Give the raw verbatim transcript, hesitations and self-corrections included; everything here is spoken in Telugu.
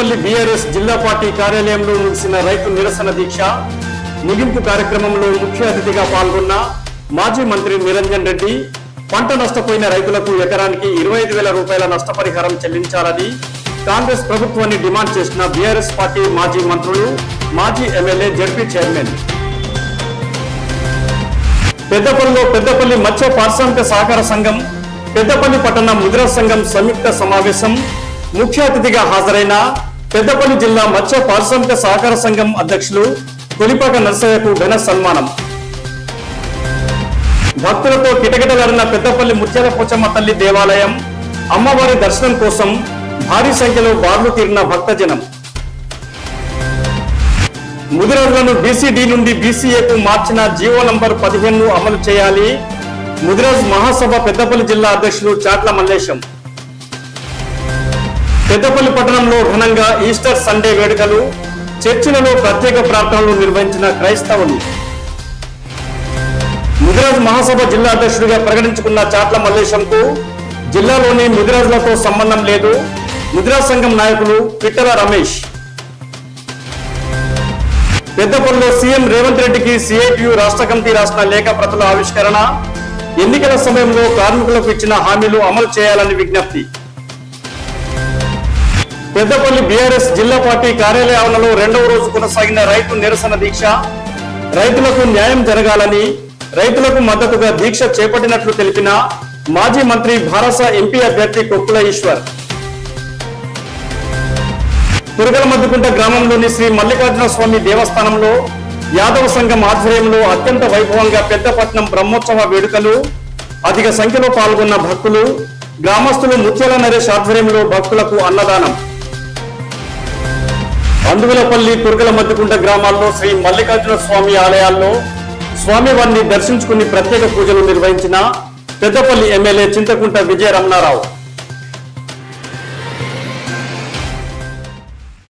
పెద్దపల్లి బీఆర్ఎస్ జిల్లా పార్టీ కార్యాలయంలో ముగిసిన రైతు నిరసన దీక్ష ముగింపు కార్యక్రమంలో ముఖ్య అతిథిగా పాల్గొన్న మాజీ మంత్రి నిరంజన్ రెడ్డి పంట నష్టపోయిన రైతులకు ఎకరానికి ఇరవై ఐదు వేల రూపాయల నష్టపరిహారం చెల్లించాలని కాంగ్రెస్ ప్రభుత్వాన్ని డిమాండ్ చేసిన బీఆర్ఎస్ పార్టీ మాజీ మంత్రులు మాజీ ఎమ్మెల్యే జడ్పీ చైర్మన్ పెద్దపల్లిలో పెద్దపల్లి మత్స్య పారిశ్రామిక సహకార సంఘం పెద్దపల్లి పట్టణ ముద్రా సంఘం సంయుక్త సమావేశం ముఖ్య అతిథిగా హాజరైన పెద్దపల్లి జిల్లా మత్స్య పారిశ్రామిక సహకార సంఘం అధ్యక్షులు కొలిపాక నర్సయ్యకు ఘన సన్మానం. భక్తులతో కిటకిటలాడిన పెద్దపల్లి ముత్యాల పోచమ్మ తల్లి దేవాలయం అమ్మవారి దర్శనం కోసం భారీ సంఖ్యలో బార్లు తీరిన భక్తజనం. ముదిరాజులను బీసీడీ నుండి బీసీఏకు మార్చిన జీవో నంబర్ పదిహేను అమలు చేయాలి. ముదిరాజ్ మహాసభ పెద్దపల్లి జిల్లా అధ్యక్షులు చాట్ల మల్లేశం. పెద్దపల్లి పట్టణంలో ఘనంగా ఈస్టర్ సండే వేడుకలు, చర్చిలలో ప్రత్యేక ప్రార్థనలు నిర్వహించిన క్రైస్తవులు. ముదిరాజ్ మహాసభ జిల్లా అధ్యక్షుడిగా ప్రకటించుకున్న చాట్ల మల్లేశంకు జిల్లాలోని ముదిరాజులతో సంబంధం లేదు. ముదిరాజ్ సంఘం నాయకులు పిట్టల రమేష్. పెద్దపల్లిలో సీఎం రేవంత్ రెడ్డికి సిఐటియు రాష్ట్ర కమిటీ రాసిన లేఖ ప్రతుల ఆవిష్కరణ. ఎన్నికల సమయంలో కార్మికులకు ఇచ్చిన హామీలు అమలు చేయాలని విజ్ఞప్తి. పెద్దపల్లి బీఆర్ఎస్ జిల్లా పార్టీ కార్యాలయ ఆవరణలో రెండవ రోజు కొనసాగిన రైతు నిరసన దీక్ష. రైతులకు న్యాయం జరగాలని రైతులకు మద్దతుగా దీక్ష చేపట్టినట్లు తెలిపిన మాజీ మంత్రి భారస ఎంపీ అభ్యర్థి కొప్పుల ఈశ్వర్. తురగలమద్దుకుంట గ్రామంలోని శ్రీ మల్లికార్జున స్వామి దేవస్థానంలో యాదవ సంఘం ఆధ్వర్యంలో అత్యంత వైభవంగా పెద్దపట్నం బ్రహ్మోత్సవ వేడుకలు. అధిక సంఖ్యలో పాల్గొన్న భక్తులు, గ్రామస్తులు ముత్యాల నరేష్ ఆధ్వర్యంలో భక్తులకు అన్నదానం. అందువలపల్లి తురగలమద్దుకుంట గ్రామాల్లో శ్రీ మల్లికార్జున స్వామి ఆలయాల్లో స్వామివారిని దర్శించుకుని ప్రత్యేక పూజలు నిర్వహించిన పెద్దపల్లి ఎమ్మెల్యే చింతకుంట విజయ రమణారావు.